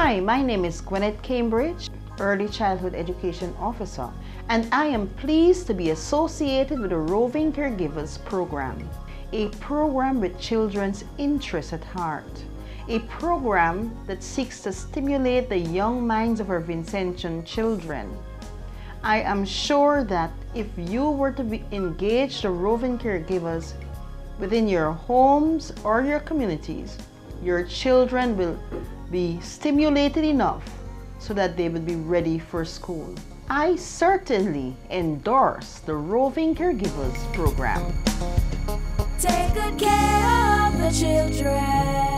Hi, my name is Gwyneth Cambridge, Early Childhood Education Officer, and I am pleased to be associated with the Roving Caregivers Program, a program with children's interests at heart, a program that seeks to stimulate the young minds of our Vincentian children. I am sure that if you were to be engaged the Roving Caregivers within your homes or your communities, your children will be stimulated enough so that they will be ready for school. I certainly endorse the Roving Caregivers Program. Take good care of the children.